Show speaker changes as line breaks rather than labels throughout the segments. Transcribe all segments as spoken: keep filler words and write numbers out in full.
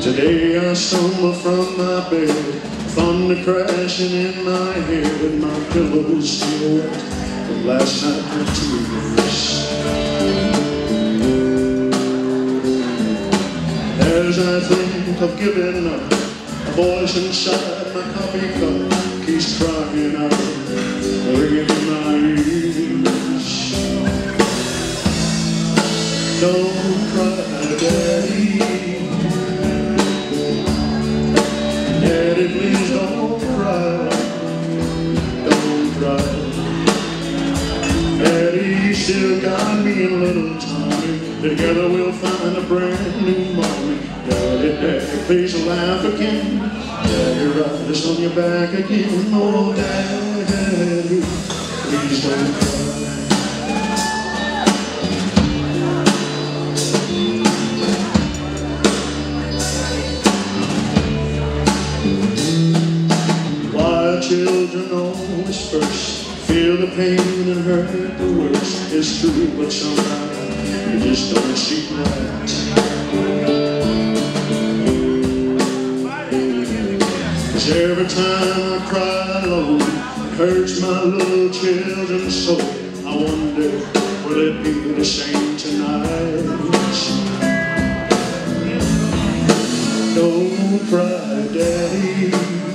Today I stumble from my bed, thunder crashing in my head, and my pillow's still wet from last night's tears. As I think of giving up, a voice inside my coffee cup keeps crying out, ringing in my ears. Don't cry, Daddy. Daddy, please don't cry, don't cry. Daddy, you still got me in little Tommy. Together we'll find a brand new mommy. Daddy, Daddy, please laugh again. Daddy, ride us on your back again. Oh, Daddy, please don't cry. Children always first feel the pain and hurt the worst. It's true, but somehow it just don't seem right. 'Cause every time I cry alone, it hurts my little children's soul. I wonder, will it be the same tonight? Don't cry, Daddy.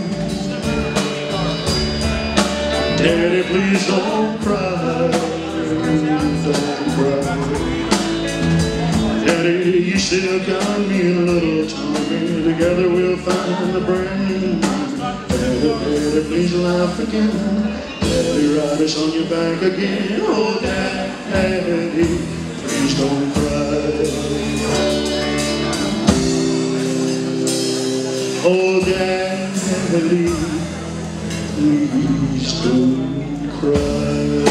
Daddy, please don't cry, don't cry. Daddy, you still got me in a little Tommy. Together we'll find a brand new mommy. Daddy, Daddy, please laugh again. Daddy, ride us on your back again. Oh, Daddy, please don't cry. Oh, Daddy, please don't cry.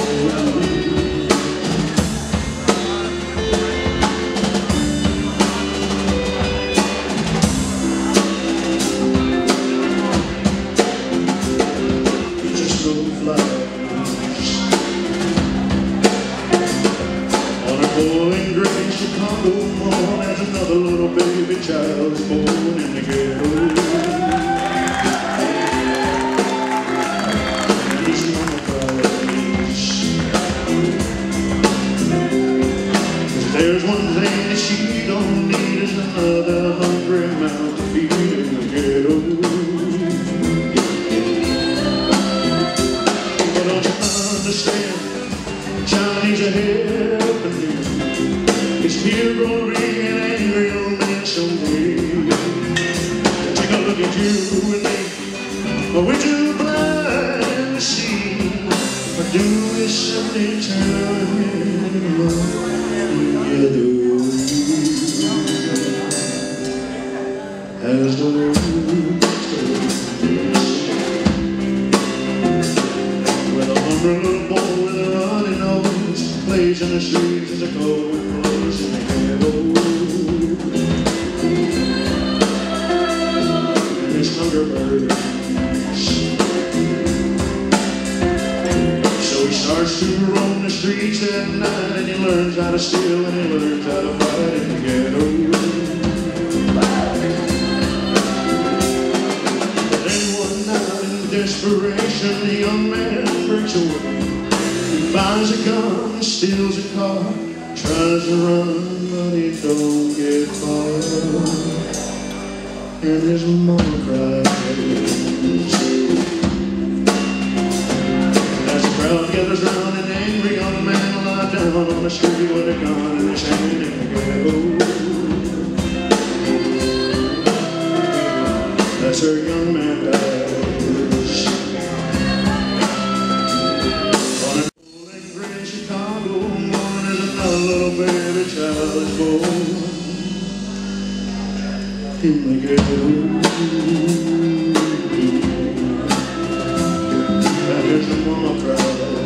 Just no flowers on a cold and gray Chicago morning as another little baby child is born in the ghetto. There's one thing that she don't need is another hungry mouth to feed in the ghetto. But don't you understand, Johnny's a helping you. His hero ringing angry old man someday. Take a look at you and me, we're too blind to see. Or do we simply turn our head and run? As the road with a hungry little boy with a runny nose plays in the streets as a cold wind blows in the ghetto. And his hunger burns, so he starts to roam the streets at night, and he learns how to steal and he learns how to fight in the ghetto. Desperation, the young man breaks away. He buys a gun, steals a car, tries to run, but he don't get far. And his mama cries. As the crowd gathers round, an angry young man lie down on the street with a gun in his hand in the ghetto. That's her young man died. Baby child is born in the ghetto. And his mama cries.